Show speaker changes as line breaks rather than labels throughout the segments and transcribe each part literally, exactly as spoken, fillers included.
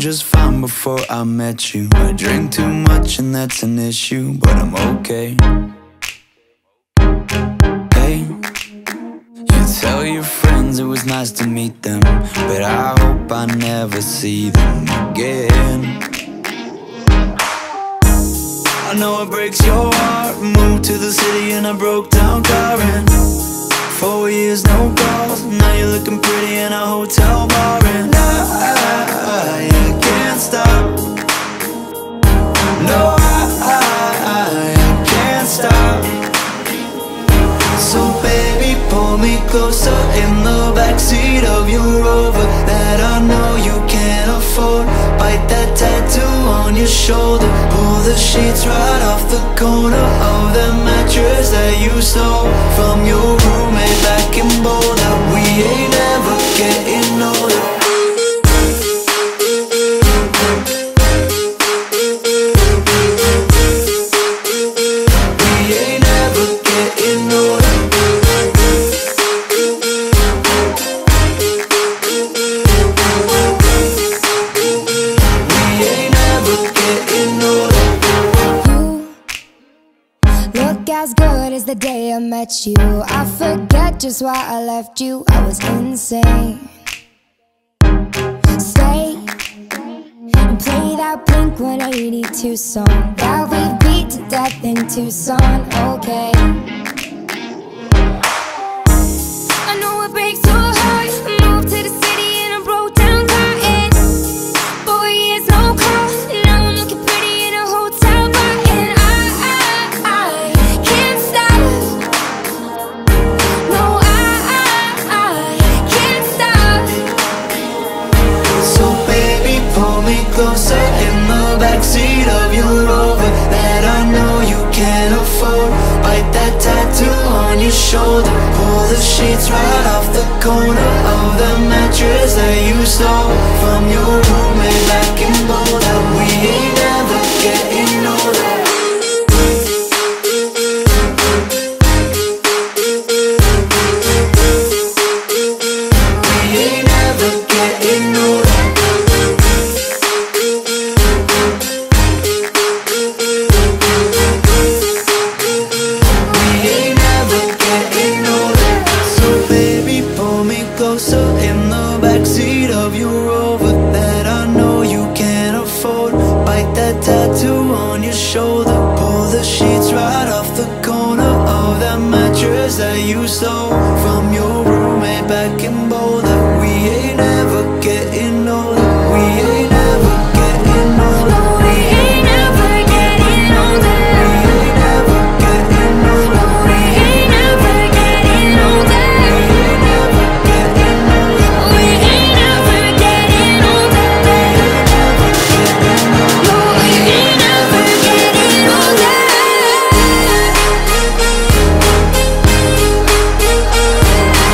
just fine before I met you. I drink too much and that's an issue, but I'm okay. Hey, you tell your friends it was nice to meet them, but I hope I never see them again. I know it breaks your heart. Moved to the city and I broke down crying. Four years, no calls. Now you're looking pretty in a hotel bar, and I, I, I can't stop. No, I, I, I can't stop. So baby, pull me closer in the backseat of your Rover that I know you can't afford. Bite that tattoo on your shoulder. Pull the sheets right off the corner of that mattress that you stole from your roommate back in Boulder. We ain't ever getting older. We ain't ever getting older.
As good as the day I met you. I forget just why I left you. I was insane. Stay and play that Blink one eighty-two song that we beat to death in Tucson. Okay, I know it breaks your heart. Moved to the city and I broke down crying. Four years, no call. Now I'm looking pretty in a hotel bar, and I, I, I can't stop. No, I, I, I can't stop.
So baby, pull me closer in the backseat of your Rover that I know you can't afford. Bite that tattoo on your shoulder. Pull the sheets right off the corner of the mattress that you stole from your roommate back in Boulder. We ain't never getting older. We ain't never getting older. Closer in the backseat of your Rover that I know you can't afford. Bite that tattoo on your shoulder. Pull the sheets right off the corner of that mattress that you stole from your roommate back in Boulder. We ain't ever getting older. We ain't ever getting older.
We ain't never getting older.
We ain't ever getting older.
We ain't never getting older. We ain't never getting older. No, we ain't never getting older.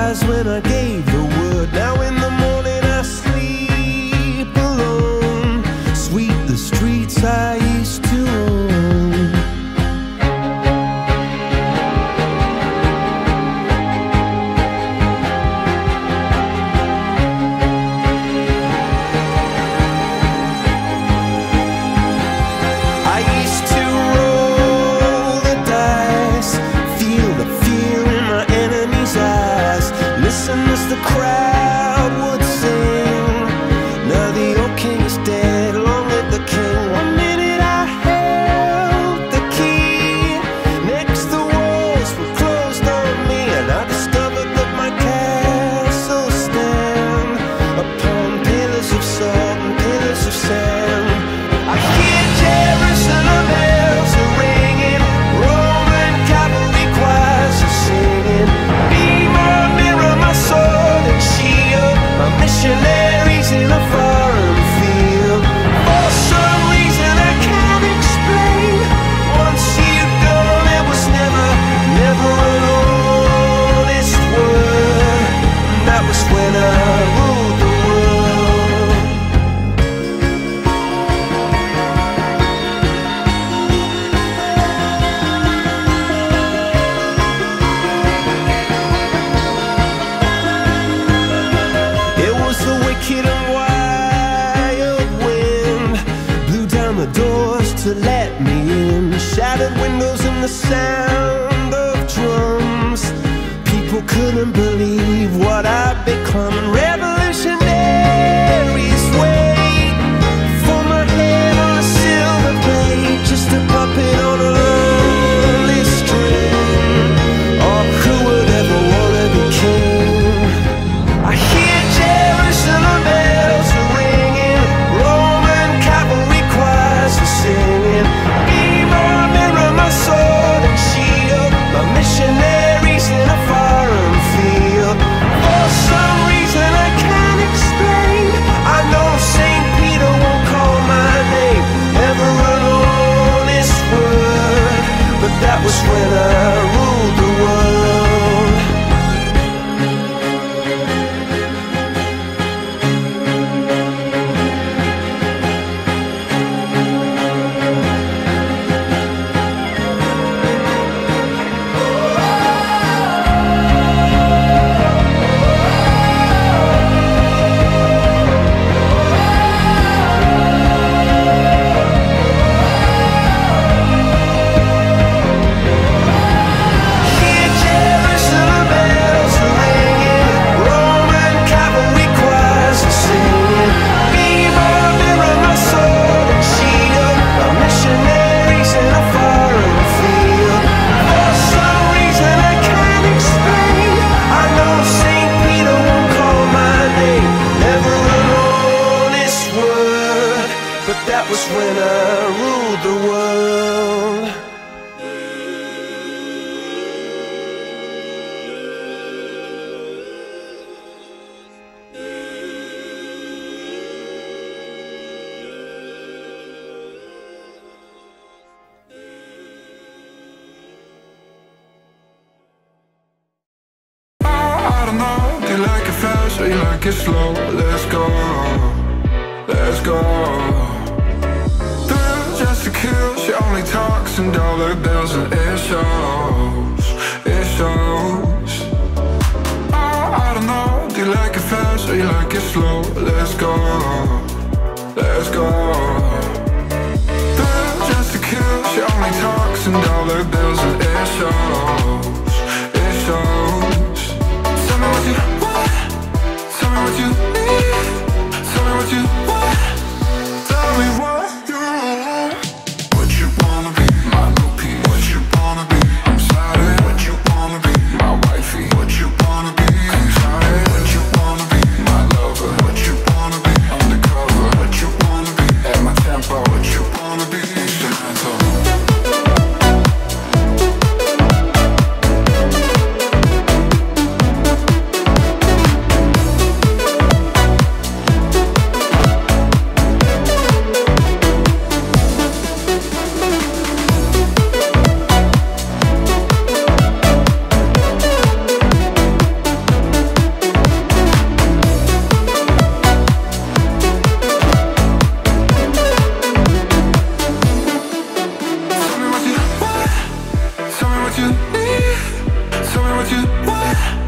eyes when I gave the word. Now in the morning I sleep alone. Sweep the streets I used to own. I used to roll the dice, feel the fear in my enemy's eyes, listen as the crowd would sing. Now the old king is dead, long live the king. One minute I held the key, next the walls were closed on me, and I discovered that my castle stand upon pillars of salt and pillars of sand. I hear Jerusalem bells are ringing, Roman cavalry choirs are singing. Be my mirror, my sword and shield, my missionaries in a foreign field. For some reason I can't explain, once you've gone it was never, never an honest word. And that was when I ruled the world. It was the wicked and wild wind, blew down the doors to let me in, shattered windows and the sound of drums. People couldn't believe what I'd become, and revolutionaries wait for my head on a silver plate, just a puppet on a lonely string. Oh, who would ever wanna be king? I hear Jerusalem bells are ringing, Roman cavalry choirs are singing. Be my mirror, my sword and shield, my missionaries in a foreign field. For some reason I can't explain, I know Saint Peter won't call my name, never an honest word. But that was when I ruled the world. Hear Jerusalem bells are ringing, Roman cavalry choirs are singing. Be my mirror, my sword and shield, my missionaries in a foreign field. For some reason I can't explain, I know Saint Peter won't call my name, never an honest word. But that was when I ruled the world.
I don't know, do you like it fast or you like it slow? Let's go, let's go. Thrill just to kill, she only talks in dollar bills, and it shows, it shows. I, I don't know, do you like it fast or you like it slow? Let's go, let's go. Thrill just to kill, she only talks in dollar bills, and it shows, it shows. Tell me what you want, tell me what you need, tell me what you want, tell me what you want. What you wanna be, my new piece. What you wanna be, I'm sorry. What you wanna be, my wifey. What you wanna be, I'm sorry. What you wanna be, my lover. What you wanna be, undercover. What you wanna be, at my tempo. What you wanna be, instrumental. what?